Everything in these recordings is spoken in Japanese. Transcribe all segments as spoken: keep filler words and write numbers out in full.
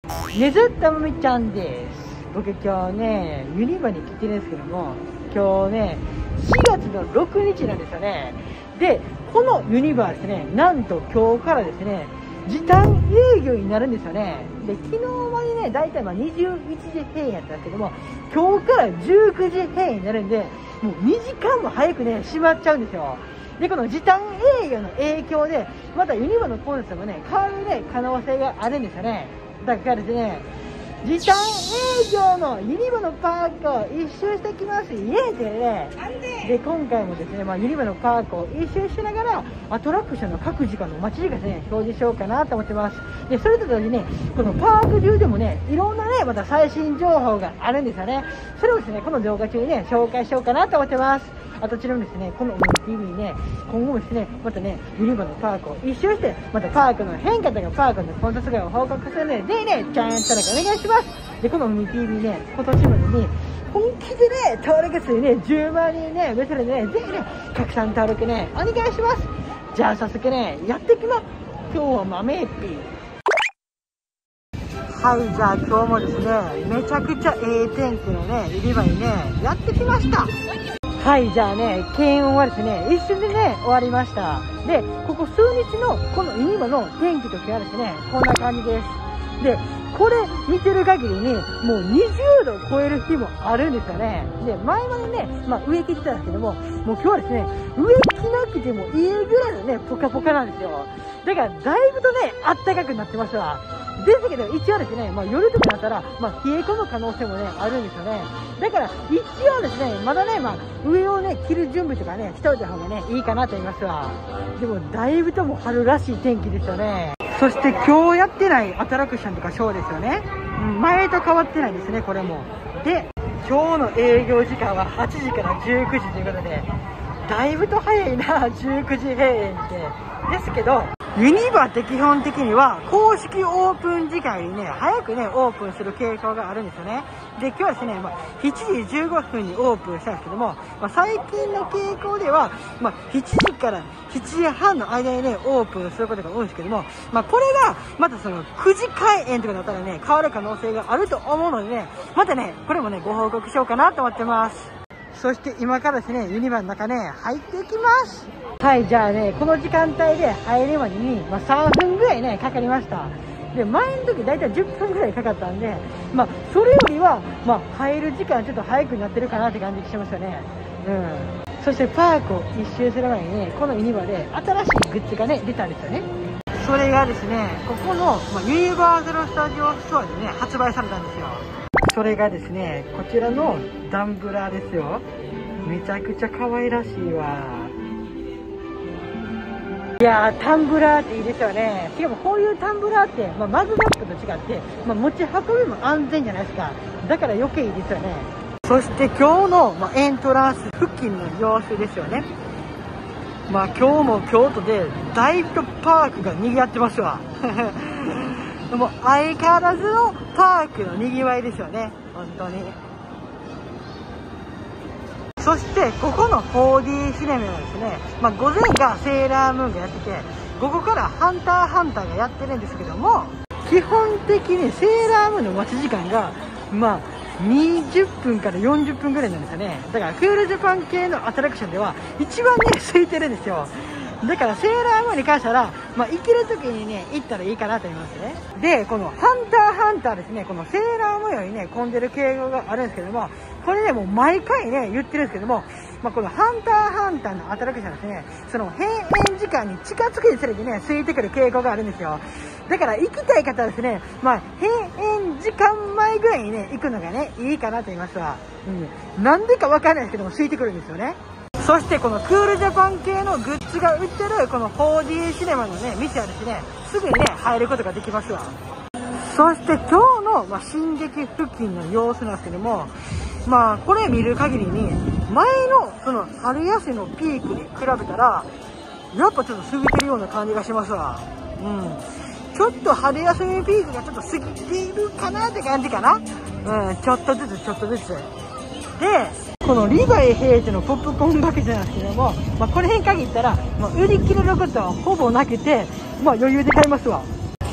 ねずったまみちゃんです。僕今日ね、ユニバに来てるんですけども、今日ね、しがつのろくにちなんですよね。で、このユニバはですね、なんと今日からですね、時短営業になるんですよね。で、昨日までね、だいたいまあにじゅういちじ閉園やったんですけども、今日からじゅうくじ閉園になるんで、もうにじかんも早くね、閉まっちゃうんですよ。で、この時短営業の影響で、またユニバのコンセプトもね、変わるね、可能性があるんですよね。だからですね、時短営業のユニバのパークを一周してきます、イエーイってね。で、今回もですね、まあ、ユニバのパークを一周しながら、アトラクションの各時間の待ち時間ですね、表示しようかなと思ってます。で、それと同時にね、このパーク中でもね、いろんなね、また最新情報があるんですよね。それをですね、この動画中にね、紹介しようかなと思ってます。あとちなみにですね、この オムティーブイ ね、今後もですね、またね、ユニバのパークを一周して、またパークの変化とかパークのコンテンツを報告するので、ぜひね、チャンネル登録お願いします。で、この オムティーブイ ね、今年までに、本気でね、登録数ね、じゅうまんにんね、目指してね、ぜひね、拡散登録ね、お願いします。じゃあ早速ね、やっていきます。今日は豆エピ。はい、じゃあ今日もですね、めちゃくちゃええ天気のね、ユニバにね、やってきました。はい、じゃあね、検温はですね、一瞬でね、終わりました。で、ここ数日のこのユニバの天気ときはですね、こんな感じです。で、これ見てる限りに、もうにじゅうどを超える日もあるんですよね。で、前までね、まあ上着着てたんですけども、もう今日はですね、上着なくてもいいぐらいのね、ポカポカなんですよ。だから、だいぶとね、あったかくなってますわ。ですけど、一応ですね、まあ夜とかだったら、まあ冷え込む可能性もね、あるんですよね。だから、一応ですね、まだね、まあ上をね、着る準備とかね、しておいた方がね、いいかなと思いますわ。でも、だいぶとも春らしい天気ですよね。そして今日やってないアトラクションとかショーですよね。うん、前と変わってないですね、これも。で、今日の営業時間ははちじからじゅうくじということで、だいぶと早いな、じゅうくじ閉園って。ですけど、ユニバって基本的には公式オープン時間よりね、早くね、オープンする傾向があるんですよね。で、今日はですね、まあ、しちじじゅうごふんにオープンしたんですけども、まあ、最近の傾向では、まあ、しちじからしちじはんの間にね、オープンすることが多いんですけども、まあ、これが、またそのくじ開園とかだったらね、変わる可能性があると思うのでね、またね、これもね、ご報告しようかなと思ってます。そして今からですね、ユニバの中ね、入っていきます。はい、じゃあね、この時間帯で入るまでに、まあ、さんぷんぐらいね、かかりました。で、前の時だいたいじゅっぷんぐらいかかったんで、まあ、それよりは、まあ、入る時間ちょっと早くなってるかなって感じがしますよね。うん。そしてパークを一周する前にね、このユニバで新しいグッズがね、出たんですよね。それがですね、ここの、まあ、ユニバーサル・スタジオ・ストアでね、発売されたんですよ。それがですね、こちらのダンブラーですよ。めちゃくちゃ可愛らしいわ。いやー、タンブラーっていいですよね。しかもこういうタンブラーって、まあ、マグカップと違って、まあ、持ち運びも安全じゃないですか。だから余計いいですよね。そして今日の、まあ、エントランス付近の様子ですよね。まあ今日も京都でだいぶパークが賑わってますわ。もう相変わらずのパークの賑わいですよね、本当に。そしてここの フォーディー シネマはですね、まあ、午前がセーラームーンがやってて、午後からハンターハンターがやってるんですけども、基本的にセーラームーンの待ち時間がまあにじゅっぷんからよんじゅっぷんぐらいなんですよね。だからクールジャパン系のアトラクションでは一番ね空いてるんですよ。だからセーラームーンに関しては、まあ、行ける時にね行ったらいいかなと思いますね。で、このハンターハンターですね、このセーラームーンよりね混んでる傾向があるんですけども、これねもう毎回ね言ってるんですけども、まあ、このハンターハンターのアトラクションですね、その閉園時間に近づくにつれてね空いてくる傾向があるんですよ。だから行きたい方はですね、まあ、閉園時間前ぐらいにね行くのがねいいかなと言いますわ。うん、なんでかわかんないですけども空いてくるんですよね。そしてこのクールジャパン系のグッズが売ってるこの フォーディー シネマのね店はですね、すぐにね入ることができますわ。そして今日の、まあ、進撃付近の様子なんですけども、まあこれ見る限りに前のその春休みのピークに比べたらやっぱちょっと過ぎてるような感じがしますわ。うん、ちょっと春休みピークがちょっと過ぎているかなって感じかな。うん、ちょっとずつちょっとずつで、このリヴァイ兵士のポップコーンバケツなんですけども、まあ、これに限ったら、まあ、売り切れることはほぼなくて、まあ、余裕で買いますわ。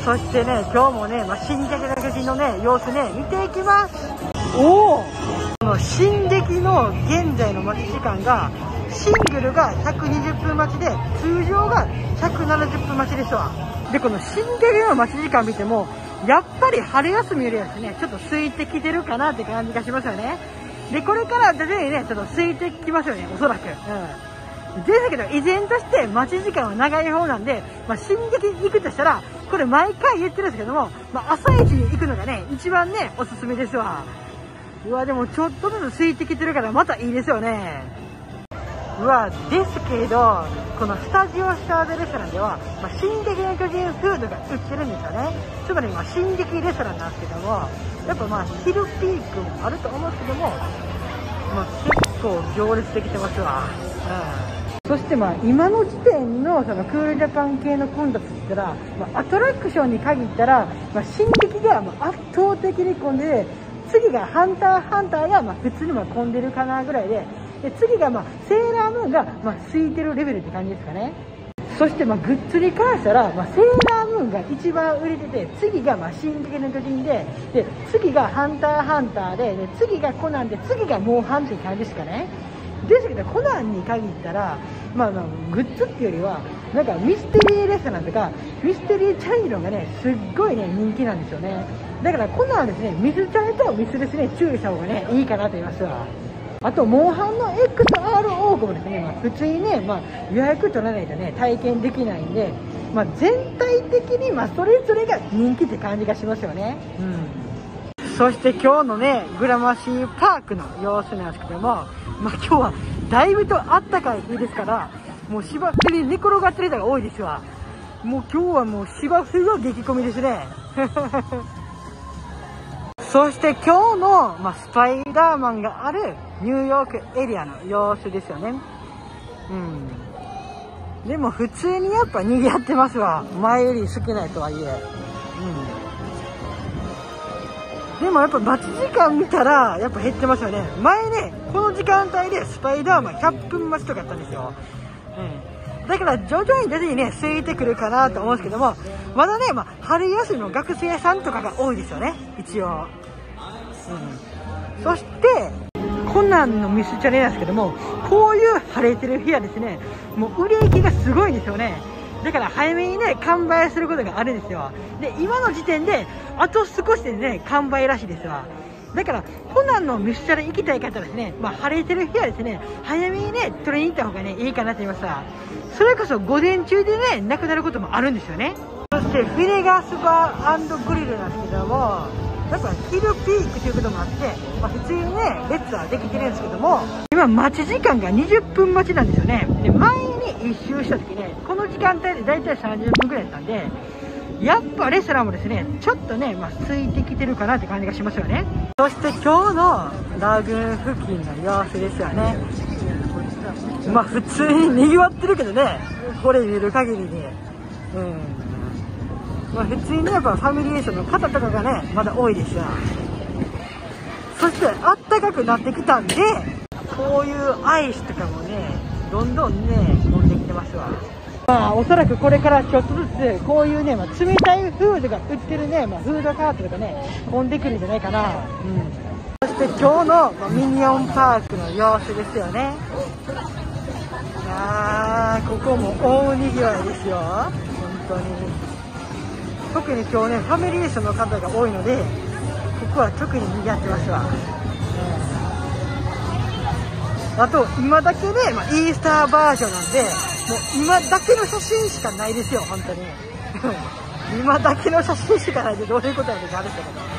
そしてね、今日もね、まあ、進撃の巨人のね、様子ね、見ていきます。おお、この進撃の現在の待ち時間が、シングルがひゃくにじゅっぷん待ちで、通常がひゃくななじゅっぷん待ちですわ。で、この進撃の待ち時間見ても、やっぱり春休みよりはですね、ちょっと空いてきてるかなって感じがしますよね。で、これから徐々にね、ちょっと空いてきますよね、おそらく。うん。ですけど、依然として待ち時間は長い方なんで、まあ、進撃行くとしたら、これ毎回言ってるんですけども、まあ、朝一に行くのがね、一番ね、おすすめですわ。うわ、でもちょっとずつ空いてきてるから、またいいですよね。うわ、ですけど、このスタジオスターズレストランでは、まあ、進撃の巨人フードが売ってるんですよね。つまり、まあ、進撃レストランなんですけども、やっぱまあ、昼ピークもあると思うんですけども、まあ、結構行列できてますわ。うん。そしてまあ、今の時点のそのクールジャパン系の混雑って言ったら、まあ、アトラクションに限ったら、まあ、進撃がまあ圧倒的に混んで、次がハンターハンターがまあ普通にまあ混んでるかなぐらいで、で次がまあセーラームーンがまあ空いてるレベルって感じですかね。そしてまあグッズに関したら、まあ、セーラームーンが一番売れてて、次がまあ進撃の巨人で、で次がハンターハンターで、で次がコナンで、次がモンハンっていう感じですかね。ですけどコナンに限ったら、まあまあグッズっていうよりはなんかミステリーレストランとかミステリーチャイルドがねすっごいね人気なんですよね。だからコナンはですね、ミスチャイとミスですね、注意した方がねいいかなと言いますわ。あとモンハンの エックスアール オークもですね、まあ、普通にね、まあ、予約取らないとね体験できないんで、まあ、全体的にまあそれぞれが人気って感じがしますよね。うん。そして今日のねグラマシーパークの様子なんですけども、まあ、今日はだいぶとあったかい日ですから、もう芝生に寝転がってる人が多いですわ。もう今日はもう芝生が激混みですね。そして今日の、まあ、スパイダーマンがあるニューヨークエリアの様子ですよね。うん。でも普通にやっぱ賑わってますわ。前より少ないとはいえ。うん。でもやっぱ待ち時間見たらやっぱ減ってますよね。前ね、この時間帯でスパイダーマンひゃっぷん待ちとかあったんですよ。うん。だから徐々に徐々にね、空いてくるかなと思うんですけども、まだね、まあ、春休みの学生さんとかが多いですよね、一応。うん。そして、コナンのミスチャレなんですけども、こういう晴れてる日はですね、もう売れ行きがすごいんですよね。だから早めにね、完売することがあるんですよ。で、今の時点で、あと少しでね、完売らしいですわ。だから、コナンのミスチャレ行きたい方はですね、まあ、晴れてる日はですね、早めにね、取りに行った方がね、いいかなと言いました。それこそ午前中でね、なくなることもあるんですよね。そして、フィレガスバー&グリルなんですけども、やっぱ昼ピークということもあって、まあ、普通にね、列はできてるんですけども、今待ち時間がにじゅっぷん待ちなんですよね。で、前に一周した時ね、この時間帯でだいたいさんじゅっぷんくらいだったんで、やっぱレストランもですね、ちょっとね、まあ、空いてきてるかなって感じがしますよね。そして今日のラグーン付近の様子ですよね。まあ普通に賑わってるけどね、これ見る限りに。うん。まあ普通にね、やっぱファミリー層の方とかがね、まだ多いですよ。そしてあったかくなってきたんで、こういうアイスとかもね、どんどんね、飲んできてますわ。まあおそらくこれからちょっとずつこういうね、まあ、冷たいフードが売ってるね、まあ、フードカートとかね混んでくるんじゃないかな。うん。そして今日の、まあ、ミニオンパークの様子ですよね。いやー、ここも大にぎわいですよ、本当に。特に今日ねファミリー層の方が多いので、ここは特ににぎわってますわ。うん、あと今だけね、まあ、イースターバージョンなんで、もう今だけの写真しかないですよ、本当に。今だけの写真しかないでどういうことやねんって話だけ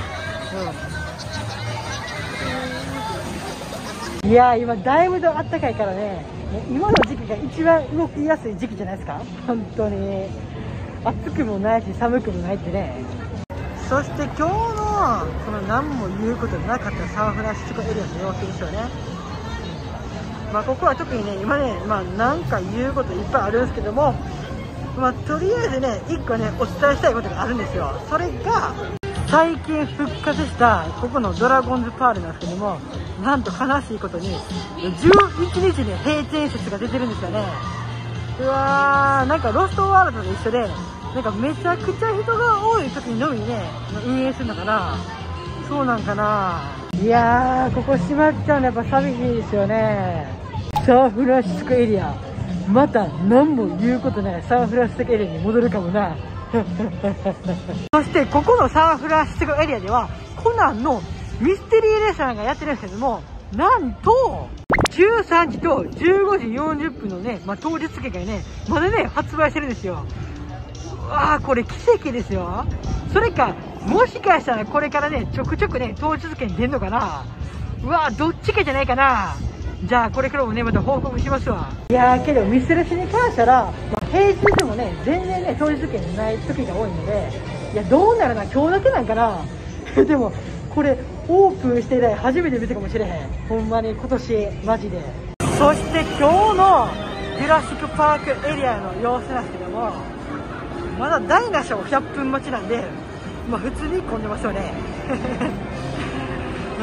ど。うん、いやー、今だいぶとあったかいからね、もう今の時期が一番動きやすい時期じゃないですか、本当に。暑くもないし寒くもないってね。そして今日のこの何も言うことなかったサンフランシスコエリアの様子ですよね。まあここは特にね、今ね、まあなんか言うこといっぱいあるんですけども、まあとりあえずね、一個ね、お伝えしたいことがあるんですよ。それが、最近復活したここのドラゴンズパールなんですけども、なんと悲しいことに、じゅういちにちに閉店説が出てるんですよね。うわー、なんかロストワールドと一緒で、 なんかめちゃくちゃ人が多い時にのみね、運営するのかな。そうなんかな。いやー、ここ閉まっちゃうのやっぱ寂しいですよね。サンフランシスコエリア。また何も言うことないサンフランシスコエリアに戻るかもな。そしてここのサンフランシスコエリアではコナンのミステリーレストランがやってるんですけども、なんとじゅうさんじとじゅうごじよんじゅっぷんのね、まあ、当日券がねまだね発売してるんですよ。うわー、これ奇跡ですよ。それかもしかしたらこれからねちょくちょくね当日券出んのかな。うわー、どっちかじゃないかな。じゃあこれからもねまた報告しますわ。いやー、けどミスレスに関したら、まあ、平日でもね全然ね当日券ない時が多いので、いやどうなるな、今日だけなんかな。でもこれオープンして以来初めて見たかもしれへん、ほんまに今年マジで。そして今日のジュラシックパークエリアの様子なんですけども、まだダイナショーひゃっぷん待ちなんで、まあ普通に混んでますよね。うん、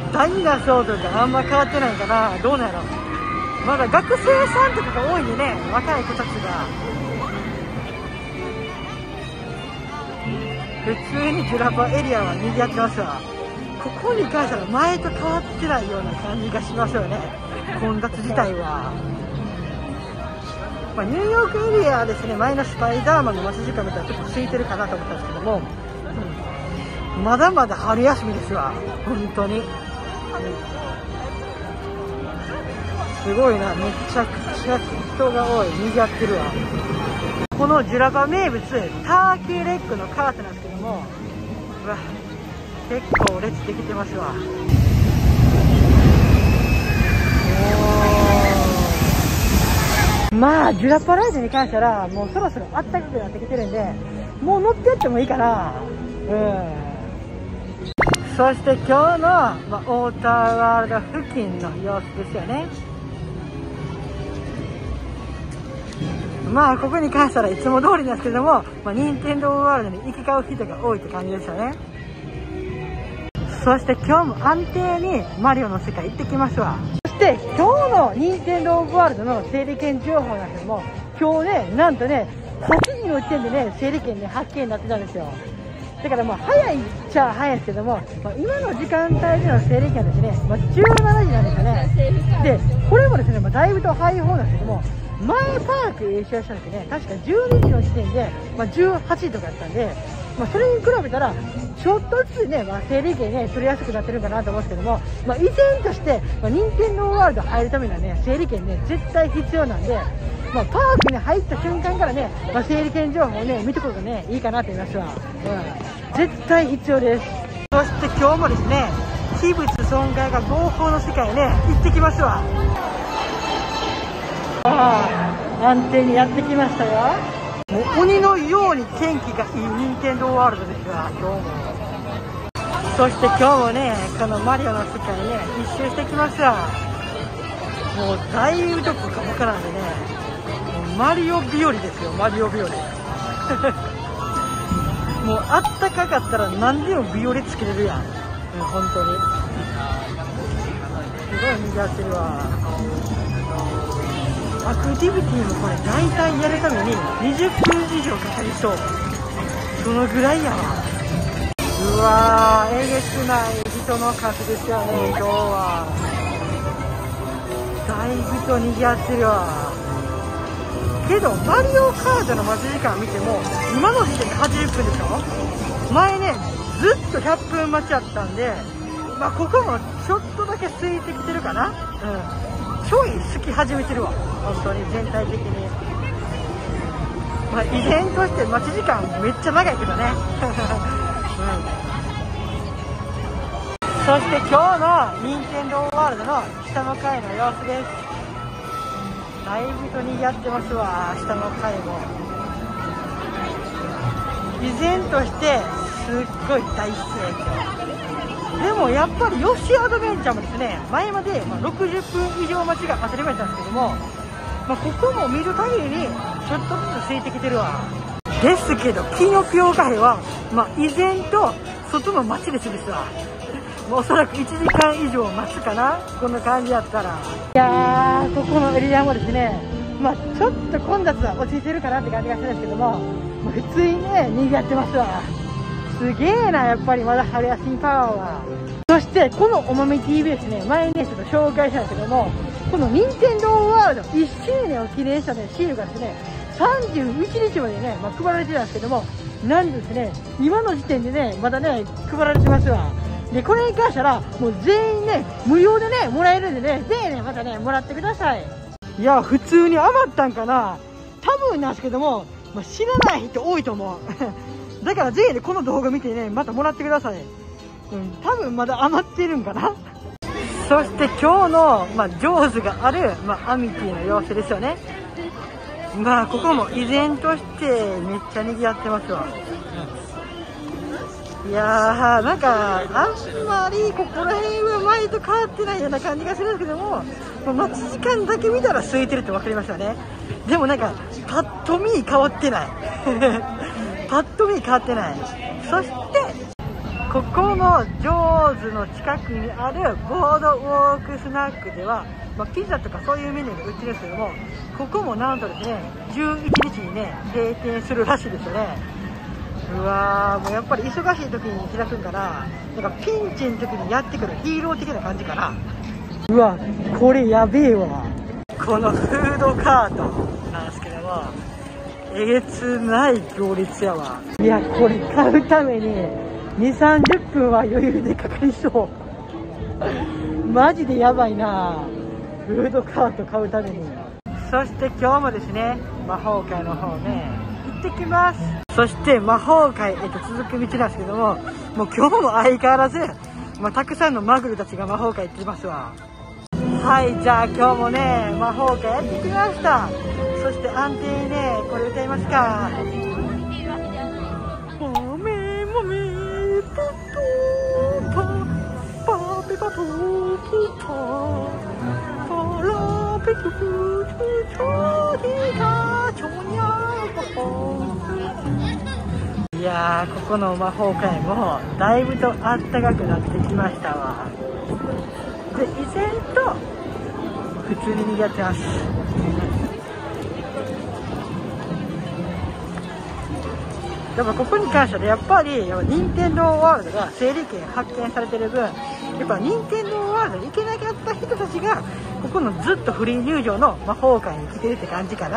ダイナショーとかあんま変わってないかな、どうなんやろ。まだ学生さんとかが多いんでね、若い子たちが普通にジュラパエリアは賑わってますわ。ここに関しては前と変わってないような感じがしますよね、混雑自体は。まあ、ニューヨークエリアはですね、前のスパイダーマンの待ち時間見たらちょっと空いてるかなと思ったんですけども、うん、まだまだ春休みですわ、本当に。すごいな、めちゃくちゃ人が多い、賑わってるわ。このジュラパ名物ターキーレッグのカートなんですけども、うわ結構列できてますわ。まあジュラパライドに関してはもうそろそろあったかくなってきてるんで、もう乗ってやってもいいかな。うん。そして今日の、まあ、ウォーターワールド付近の様子ですよね。まあここに関してはいつも通りなんですけども、まあ、任天堂ワールドに行き交う人が多いって感じですよね。そして今日も安定にマリオの世界行ってきますわ。そして今日の任天堂ワールドの整理券情報なんですけども、今日ねなんとねはちじの時点でね整理券ね発見になってたんですよ。だからまあ早いっちゃ早いんですけども、まあ、今の時間帯での整理券はですね、まあ、じゅうしちじなんですよね。でこれもですね、まあ、だいぶと早い方なんですけども、前パーク優勝した時ね確かじゅうにじの時点で、まあ、じゅうはちじとかやったんで、まあ、それに比べたらちょっとずつね、まあ、整理券ね取りやすくなってるかなと思うんですけども、まあ、依然として、まあ、任天堂ワールド入るためにはね整理券ね絶対必要なんで、まあ、パークに入った瞬間からね、まあ、整理券情報をね見てくるとねいいかなと思いますわ。うん、絶対必要です。そして今日もですね器物損壊が合法の世界へね行ってきますわ。ああ安定にやってきましたよ。もう鬼のように天気がいい任天堂ワールドですわ今日も。そして今日もねこのマリオの世界ね一周してきますわ。もうだいぶどこかわからんでね、もうマリオ日和ですよ、マリオ日和。もうあったかかったら何でも日和つけれるやん、うん、本当にすごい賑わってるわ。アクティビティもこれ大体やるためににじゅっぷん以上かかりそう、そのぐらいやわ。うわーえげつない人の数ですよね今日は。だいぶと賑わってるわ。けどマリオカートの待ち時間見ても今の時点ではちじゅっぷんでしょ。前ねずっとひゃっぷん待ちやったんで、まあここもちょっとだけ空いてきてるかな。うん、ちょい好き始めてるわ本当に全体的に。まあ依然として待ち時間めっちゃ長いけどね。うんそして今日の任天堂ワールドの下の階の様子です。だいぶと賑わってますわ下の階も。依然としてすっごい大盛況でもやっぱりヨッシーアドベンチャーもですね前までろくじゅっぷん以上待ちが当たり前なんですけども、まあ、ここも見る限りにちょっとずつ空いてきてるわ。ですけどキノピオカフェは、まあ、依然と外の待ち列ですわ。おそらくいちじかん以上待つかなこんな感じやったら。いやーここのエリアもですね、まあちょっと混雑は落ち着いてるかなって感じがするんですけども、 普通にね、賑わってますわ。すげえな、やっぱりまだ春休みパワーは。そして、このおまめ ティーブイ ですね、前にね、ちょっと紹介したんですけども、この任天堂ワールドいっしゅうねんを記念したね、シールがですね、さんじゅういちにちまでね、まあ、配られてたんですけども、なんとですね、今の時点でね、まだね、配られてますわ。で、これに関したら、もう全員ね、無料でね、もらえるんでね、ぜひね、またね、もらってください。いや、普通に余ったんかな、多分なんですけども、まあ、知らない人多いと思う。だからぜひね、この動画見てね、またもらってください。うん、多分まだ余ってるんかな。そして今日の、まあ、ジョーズがある、まあ、アミティの様子ですよね。まあ、ここも依然としてめっちゃ賑わってますわ。いやー、なんか、あんまりここら辺は前と変わってないような感じがするんですけども、待ち時間だけ見たら空いてるって分かりましたね。でもなんか、パッと見変わってない。パッと見変わってない。そして、ここのジョーズの近くにあるボードウォークスナックでは、まあ、ピザとかそういうメニューが売ってるんですけども、ここもなんとですね、じゅういちにちにね、閉店するらしいですよね。うわー、もうやっぱり忙しい時に開くんかな、なんかピンチの時にやってくるヒーロー的な感じかな。うわ、これやべえわ。このフードカートなんですけども、えげつない行列やわ。いや、これ買うためににじゅうさんじゅっぷんは余裕でかかりそう。マジでやばいな、フードカート買うために。そして今日もですね、魔法界の方ね、行ってきます。そして魔法界へと続く道なんですけども、もう今日も相変わらず、まあ、たくさんのマグルたちが魔法界行ってますわ。はい、じゃあ今日もね、魔法界やってきました。そして安定にね、これ歌いますか。もめもめぷっとパパペパププタパラペププチョディタチョニャポポ。いやー、ここの魔法界もだいぶとあったかくなってきましたわ。で、依然と普通に賑わってます。やっぱここに関してはやっぱり任天堂ワールドが整理券発見されてる分、やっぱ任天堂ワールドに行けなかった人たちがここのずっとフリー入場の魔法界に来てるって感じかな。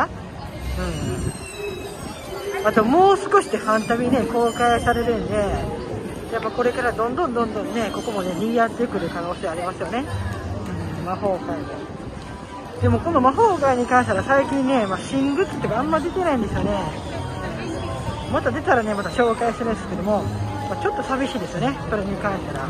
うん、あともう少しでファンタビね公開されるんで、やっぱこれからどんどんどんどんね、ここもね賑わってくる可能性ありますよね。うん、魔法界で。でもこの魔法界に関しては最近ね、まあ、新グッズとかあんま出てないんですよね。また出たらね、また紹介するんですけども、まあ、ちょっと寂しいですよね、それに関しては。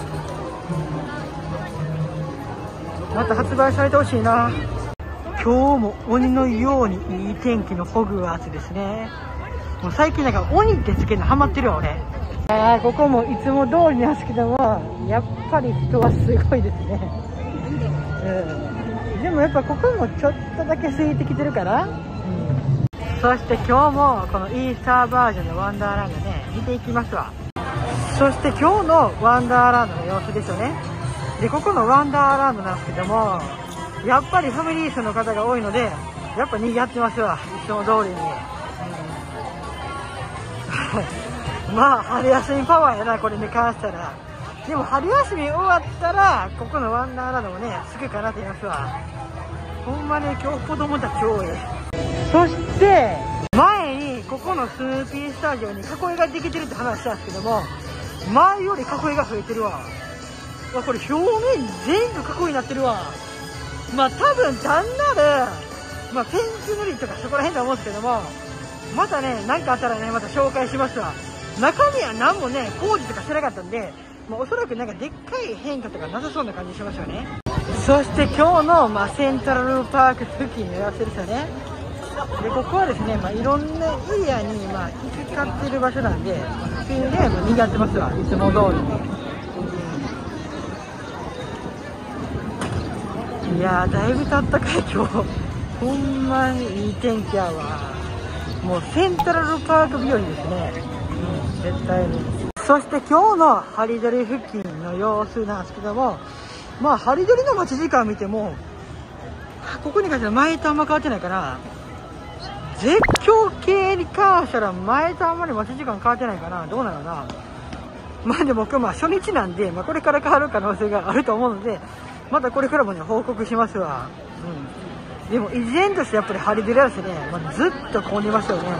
また発売されてほしいな。今日も鬼のようにいい天気のホグワーツですね。もう最近なんか鬼ってつけるのハマってるわ俺。あー、ここもいつも通りなんですけども、やっぱり人はすごいですね。うん、でもやっぱここもちょっとだけ空いてきてるから。そして今日もこのイースターバージョンのワンダーランドね、見ていきますわ。そして今日のワンダーランドの様子ですよね。で、ここのワンダーランドなんですけども、やっぱりファミリー層の方が多いので、やっぱ賑わってますわ、いつも通りに。うん、まあ、春休みパワーやな、これに関したら。でも春休み終わったら、ここのワンダーランドもね、すぐかなって言いますわ。ほんまね、今日子供たち多い。そして前にここのスヌーピースタジオに囲いができてるって話したんですけども、前より囲いが増えてるわ。わ、これ表面全部囲いになってるわ。まあ多分単なる、まあ、ペンキ塗りとかそこら辺だと思うんですけども、またね、何かあったらね、また紹介しますわ。中身は何もね、工事とかしてなかったんで、まあ、おそらくなんかでっかい変化とかなさそうな感じしますよね。そして今日の、まあ、セントラルパーク付近の様子ですよね。で、ここはですね、まあ、いろんなエリアに、まあ、行き交ってる場所なんで、普通にね、もう賑わってますわ、いつも通りに。いやー、だいぶとあったかい今日。ほんまにいい天気やわ。もうセントラルパーク日和ですね。うん、絶対に。そして今日のハリドリ付近の様子なんですけども、まあ、ハリドリの待ち時間見ても、ここに関しては前とあんま変わってないかな。 絶叫系に関したら前とあんまり待ち時間変わってないかな。どうなのな。まあでも僕まあ初日なんで、まあ、これから変わる可能性があると思うので、またこれからもね報告しますわ。うん、でも依然としてやっぱりハリデラですね、まあ、ずっと混んでますよね。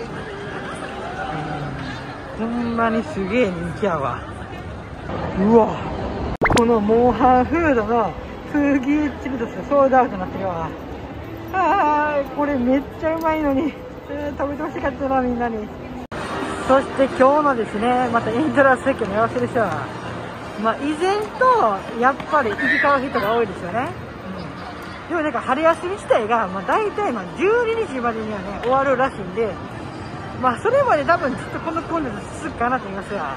うん、ほんまにすげえ人気やわ。うわ、このモンハンフードの風ギチルドスソールドアウトになってるわ。あー、これめっちゃうまいのに、えー、食べてほしかったなみんなに。そして今日のですね、またエントランス席の様子ですわ。まあ以前とやっぱり行き交う人が多いですよね。うん、でもなんか春休み自体が、まあ、大体まあじゅうににちまでにはね終わるらしいんで、まあそれまで多分ずっとこの混んで続くかなと思いますわ。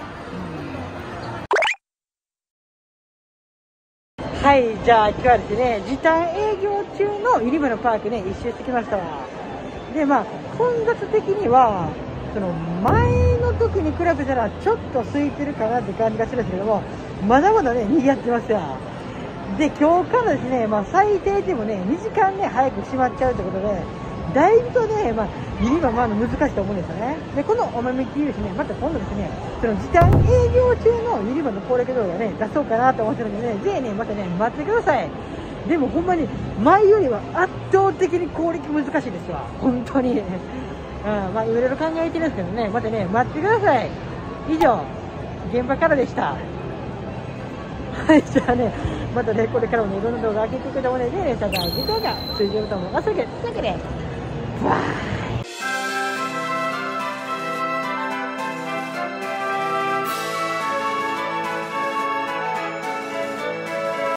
うん、はい、じゃあ今日はですね、時短営業中の入り場のパークね一周してきましたわ。でまあ混雑的にはその前の時に比べたらちょっと空いてるかなって感じがするんですけども、まだまだね賑わってますよ。で今日からですね、まあ、最低でもねにじかんね早く閉まっちゃうということで、だいぶとね、まあ、入り場まあ難しいと思うんですよね。でこのお招きですね、また今度ですね、その時短営業中の入り場の攻略動画ね出そうかなと思ってるのでね、ぜひねまたね待ってください。でもほんまに前よりは圧倒的に攻略難しいですわ、本当に。うん、まあいろいろ考えてるんですけどね、またね待ってください。以上現場からでした。はい、じゃあねまたねこれからもねいろんな動画上げていくと思うのでね、さん次動画通常と思いますので、というわけでバー